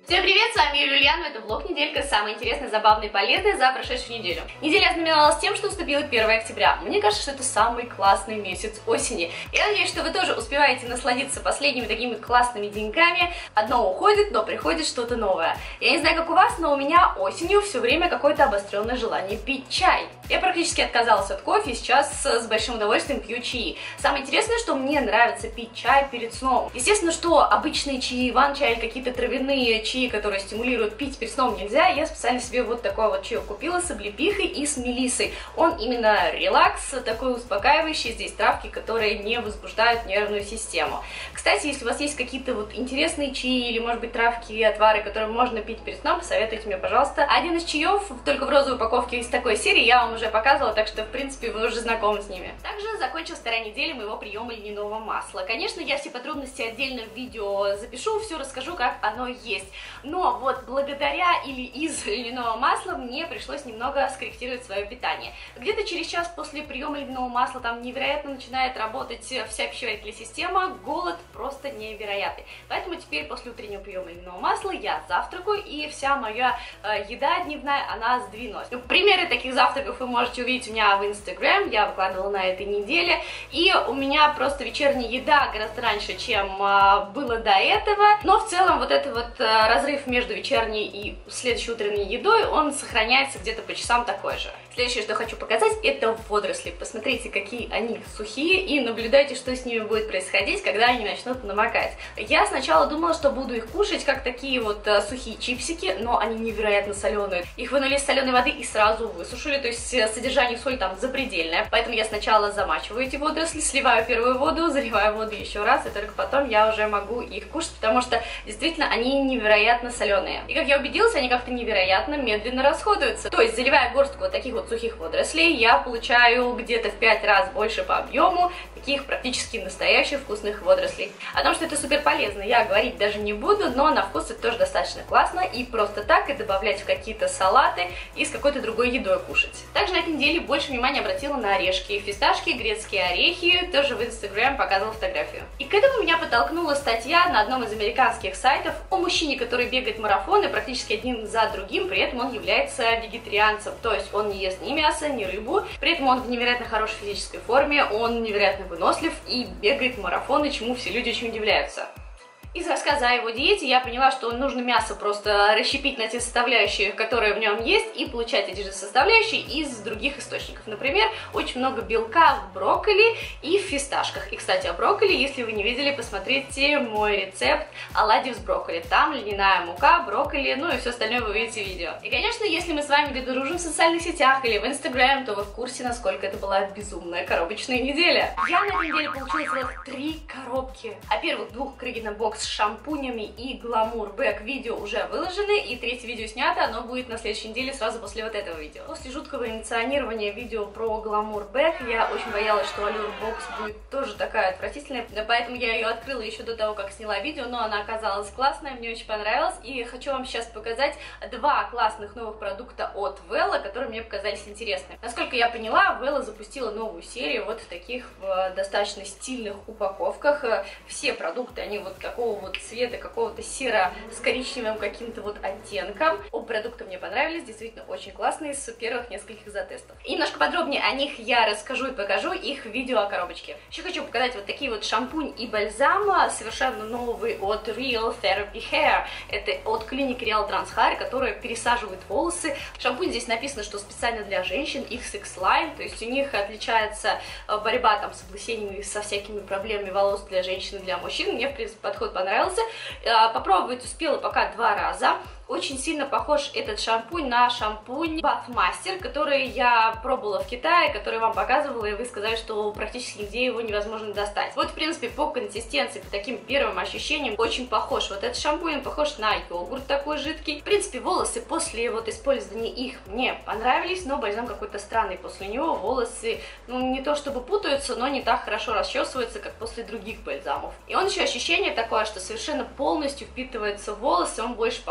Всем привет, с вами Юлия Ульянова, это влог неделька, самое интересное, забавное и полезное за прошедшую неделю. Неделя ознаменовалась тем, что наступило 1 октября. Мне кажется, что это самый классный месяц осени. Я надеюсь, что вы тоже успеваете насладиться последними такими классными деньками. Одно уходит, но приходит что-то новое. Я не знаю, как у вас, но у меня осенью все время какое-то обостренное желание пить чай. Я практически отказалась от кофе и сейчас с большим удовольствием пью чаи. Самое интересное, что мне нравится пить чай перед сном. Естественно, что обычные чаи, иван-чай или какие-то травяные чаи, которые стимулируют пить перед сном, нельзя. Я специально себе вот такой вот чай купила с облепихой и с мелиссой. Он именно релакс, такой успокаивающий. Здесь травки, которые не возбуждают нервную систему. Кстати, если у вас есть какие-то вот интересные чаи или, может быть, травки и отвары, которые можно пить перед сном, посоветуйте мне, пожалуйста. Один из чаев, только в розовой упаковке из такой серии, я вам уже показывала, так что, в принципе, вы уже знакомы с ними. Также закончилась вторая неделя моего приема льняного масла. Конечно, я все подробности отдельно в видео запишу, все расскажу, как оно есть. Но вот благодаря или из льняного масла мне пришлось немного скорректировать свое питание. Где-то через час после приема льняного масла там невероятно начинает работать вся пищеварительная система, голод просто невероятный. Поэтому теперь после утреннего приема льняного масла я завтракаю, и вся моя еда дневная, она сдвинулась. Примеры таких завтраков вы можете увидеть у меня в Instagram, я выкладывала на этой неделе, и у меня просто вечерняя еда гораздо раньше, чем было до этого, но в целом вот этот вот разрыв между вечерней и следующей утренней едой, он сохраняется где-то по часам такой же. Следующее, что хочу показать, это водоросли. Посмотрите, какие они сухие, и наблюдайте, что с ними будет происходить, когда они начнут намокать. Я сначала думала, что буду их кушать как такие вот сухие чипсики, но они невероятно соленые. Их вынули из соленой воды и сразу высушили, то есть содержание соли там запредельное. Поэтому я сначала замачиваю эти водоросли, сливаю первую воду, заливаю воду еще раз, и только потом я уже могу их кушать, потому что действительно они невероятно соленые. И как я убедилась, они как-то невероятно медленно расходуются. То есть, заливая горстку вот таких вот сухих водорослей, я получаю где-то в 5 раз больше по объему таких практически настоящих вкусных водорослей. О том, что это супер полезно, я говорить даже не буду, но на вкус это тоже достаточно классно, и просто так и добавлять в какие-то салаты и с какой-то другой едой кушать. Также на этой неделе больше внимания обратила на орешки, фисташки, грецкие орехи, тоже в Instagram показывала фотографию. И к этому меня подтолкнула статья на одном из американских сайтов о мужчине, который бегает марафоны практически один за другим, при этом он является вегетарианцем, то есть он не ест ни мясо, ни рыбу, при этом он в невероятно хорошей физической форме, он невероятно вынослив и бегает марафоны, чему все люди очень удивляются. Из рассказа о его диете я поняла, что нужно мясо просто расщепить на те составляющие, которые в нем есть, и получать эти же составляющие из других источников. Например, очень много белка в брокколи и в фисташках. И, кстати, о брокколи, если вы не видели, посмотрите мой рецепт оладьев с брокколи. Там льняная мука, брокколи, ну и все остальное вы увидите в видео. И, конечно, если мы с вами дружим в социальных сетях или в Instagram, то вы в курсе, насколько это была безумная коробочная неделя. Я на этой неделе получила целых 3 коробки. О первых 2 Крыгина бокс с шампунями и Glamour Back видео уже выложены, и 3-е видео снято, оно будет на следующей неделе сразу после вот этого видео. После жуткого инициирования видео про Glamour Back я очень боялась, что Allure Box будет тоже такая отвратительная, поэтому я ее открыла еще до того, как сняла видео, но она оказалась классная, мне очень понравилась, и хочу вам сейчас показать 2 классных новых продукта от Wella, которые мне показались интересными. Насколько я поняла, Wella запустила новую серию вот в таких достаточно стильных упаковках. Все продукты, они вот какого вот цвета, какого-то серо с коричневым каким-то вот оттенком. Оба продукта мне понравились, действительно очень классные, с первых нескольких затестов. И немножко подробнее о них я расскажу и покажу их в видео о коробочке. Еще хочу показать вот такие вот шампунь и бальзам, совершенно новый от Real Therapy Hair. Это от клиники Real Trans Hair, которая пересаживает волосы. Шампунь здесь написано, что специально для женщин, их секс-лайн, то есть у них отличается борьба там с облысениями, со всякими проблемами волос для женщин и для мужчин. Мне, в принципе, подход понравился. Попробовать успела пока 2 раза. Очень сильно похож этот шампунь на шампунь Bath Master, который я пробовала в Китае, который вам показывала, и вы сказали, что практически нигде его невозможно достать. Вот, в принципе, по консистенции, по таким первым ощущениям, очень похож. Вот этот шампунь похож на йогурт такой жидкий. В принципе, волосы после вот использования их мне понравились, но бальзам какой-то странный после него. Волосы, ну, не то чтобы путаются, но не так хорошо расчесываются, как после других бальзамов. И он еще ощущение такое, что совершенно полностью впитывается в волосы, он больше похож даже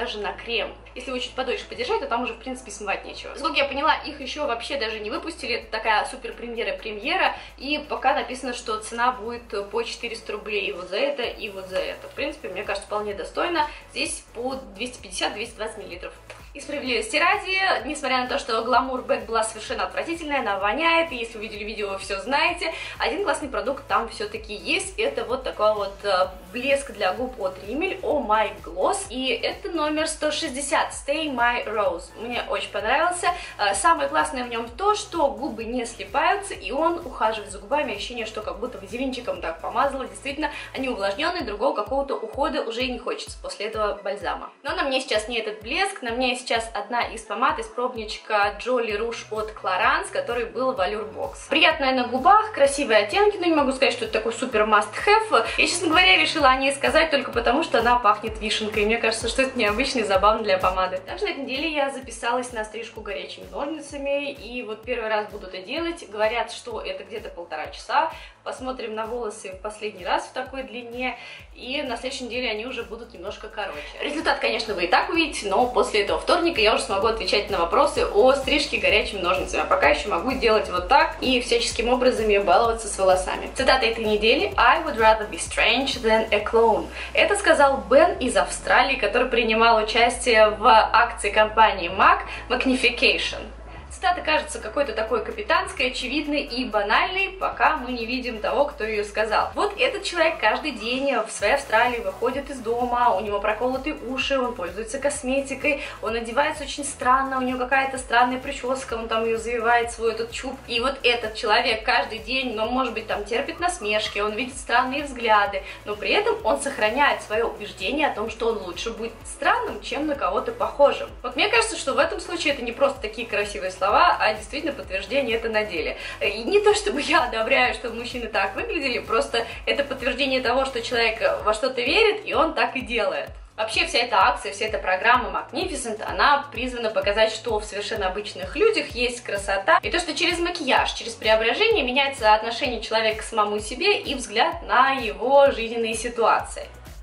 даже на крем. Если его чуть подольше подержать, то там уже, в принципе, смывать нечего. Насколько я поняла, их еще вообще даже не выпустили. Это такая супер премьера. И пока написано, что цена будет по 400 рублей и вот за это, и вот за это. В принципе, мне кажется, вполне достойно. Здесь по 250-220 мл. И справедливости ради, несмотря на то, что Glamour Back была совершенно отвратительная, она воняет, и если вы видели видео, вы все знаете, один классный продукт там все-таки есть. Это вот такой вот блеск для губ от Rimmel Oh My Gloss. И это номер 160, Stay My Rose. Мне очень понравился. Самое классное в нем то, что губы не слипаются, и он ухаживает за губами. Ощущение, что как будто вазелинчиком так помазала. Действительно, они увлажненные, другого какого-то ухода уже и не хочется после этого бальзама. Но на мне сейчас не этот блеск, на мне сейчас одна из помад из пробничка Jolly Rouge от Clarins, который был в Allure Box. Приятная на губах, красивые оттенки, но не могу сказать, что это такой супер must-have. Я, честно говоря, решила о ней сказать только потому, что она пахнет вишенкой. Мне кажется, что это необычно и забавно для помады. Также на этой неделе я записалась на стрижку горячими ножницами, и вот первый раз буду это делать. Говорят, что это где-то 1,5 часа. Посмотрим на волосы в последний раз в такой длине, и на следующей неделе они уже будут немножко короче. Результат, конечно, вы и так увидите, но после этого вторника я уже смогу отвечать на вопросы о стрижке горячими ножницами. А пока еще могу делать вот так и всяческим образом баловаться с волосами. Цитата этой недели: I would rather be strange than a clone. Это сказал Бен из Австралии, который принимал участие в акции компании MAC Magnification. Цитата кажется какой-то такой капитанской, очевидной и банальной, пока мы не видим того, кто ее сказал. Вот этот человек каждый день в своей Австралии выходит из дома, у него проколоты уши, он пользуется косметикой, он одевается очень странно, у него какая-то странная прическа, он там ее завивает, свой этот чуб. И вот этот человек каждый день, ну, может быть, там терпит насмешки, он видит странные взгляды, но при этом он сохраняет свое убеждение о том, что он лучше будет странным, чем на кого-то похожим. Вот мне кажется, что в этом случае это не просто такие красивые слова, а действительно подтверждение это на деле. И не то чтобы я одобряю, чтобы мужчины так выглядели, просто это подтверждение того, что человек во что-то верит, и он так и делает. Вообще вся эта акция, вся эта программа Magnificent, она призвана показать, что в совершенно обычных людях есть красота, и то, что через макияж, через преображение меняется отношение человека к самому себе и взгляд на его жизненные ситуации.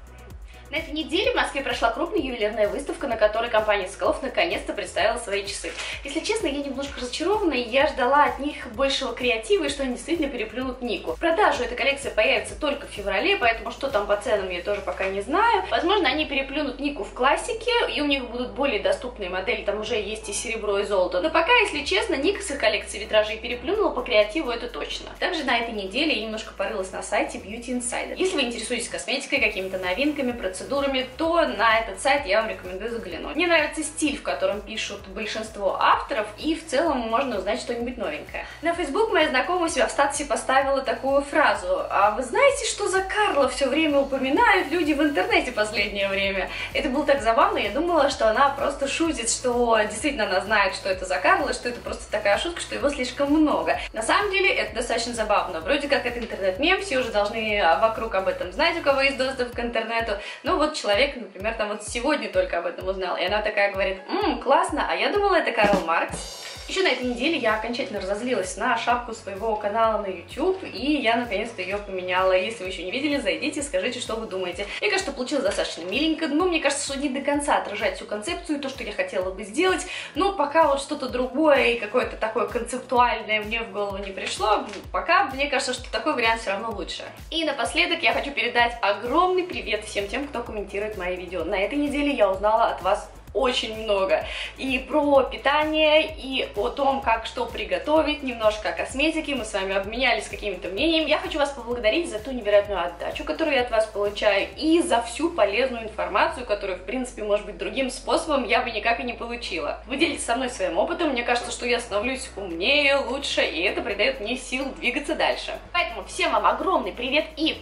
На этой неделе в Москве прошла крупная ювелирная выставка, на которой компания Соколов наконец-то представила свои часы. Если честно, я немножко разочарована, и я ждала от них большего креатива, и что они действительно переплюнут Нику. В продажу эта коллекция появится только в феврале, поэтому что там по ценам я тоже пока не знаю. Возможно, они переплюнут Нику в классике, и у них будут более доступные модели, там уже есть и серебро, и золото. Но пока, если честно, Ника с их коллекцией витражей переплюнула по креативу, это точно. Также на этой неделе я немножко порылась на сайте Beauty Insider. Если вы интересуетесь косметикой, какими-то новинками, процедурами, то на этот сайт я вам рекомендую заглянуть. Мне нравится стиль, в котором пишут большинство авторов, и в целом можно узнать что-нибудь новенькое. На Facebook моя знакомая у себя в статусе поставила такую фразу: а вы знаете, что за Карла все время упоминают люди в интернете в последнее время? Это было так забавно, я думала, что она просто шутит, что действительно она знает, что это за Карла, что это просто такая шутка, что его слишком много. На самом деле это достаточно забавно. Вроде как это интернет-мем, все уже должны вокруг об этом знать, у кого есть доступ к интернету. Но вот человек, например, там вот сегодня только об этом узнал, и она такая говорит: классно, а я думала, это Карл Маркс. Еще на этой неделе я окончательно разозлилась на шапку своего канала на YouTube, и я наконец-то ее поменяла. Если вы еще не видели, зайдите и скажите, что вы думаете. Мне кажется, получилось достаточно миленько, но мне кажется, что не до конца отражает всю концепцию, то, что я хотела бы сделать, но пока вот что-то другое и какое-то такое концептуальное мне в голову не пришло, пока мне кажется, что такой вариант все равно лучше. И напоследок я хочу передать огромный привет всем тем, кто комментирует мои видео. На этой неделе я узнала от вас очень много. И про питание, и о том, как что приготовить, немножко о косметике. Мы с вами обменялись какими-то мнениями. Я хочу вас поблагодарить за ту невероятную отдачу, которую я от вас получаю, и за всю полезную информацию, которую, в принципе, может быть, другим способом я бы никак и не получила. Вы делитесь со мной своим опытом, мне кажется, что я становлюсь умнее, лучше, и это придает мне сил двигаться дальше. Поэтому всем вам огромный привет и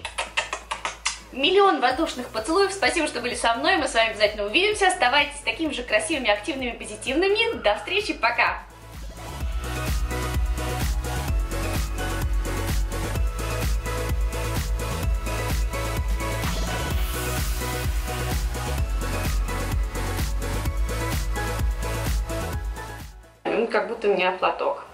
миллион воздушных поцелуев. Спасибо, что были со мной. Мы с вами обязательно увидимся. Оставайтесь такими же красивыми, активными, позитивными. До встречи. Пока! Как будто у меня платок.